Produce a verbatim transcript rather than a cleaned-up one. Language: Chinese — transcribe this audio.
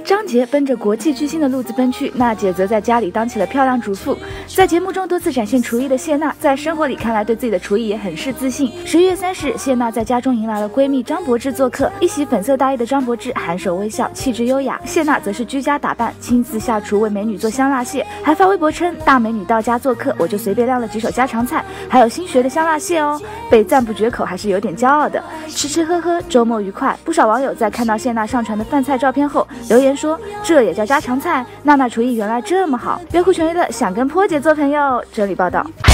张杰奔着国际巨星的路子奔去，娜姐则在家里当起了漂亮主妇。在节目中多次展现厨艺的谢娜，在生活里看来对自己的厨艺也很是自信。十一月三十日，谢娜在家中迎来了闺蜜张柏芝做客，一袭粉色大衣的张柏芝含首微笑，气质优雅。谢娜则是居家打扮，亲自下厨为美女做香辣蟹，还发微博称大美女到家做客，我就随便亮了几手家常菜，还有新学的香辣蟹哦，被赞不绝口，还是有点骄傲的。吃吃喝喝，周末愉快。不少网友在看到谢娜上传的饭菜照片后留言说，这也叫家常菜？娜娜厨艺原来这么好，优酷全娱乐想跟波姐做朋友。这里报道。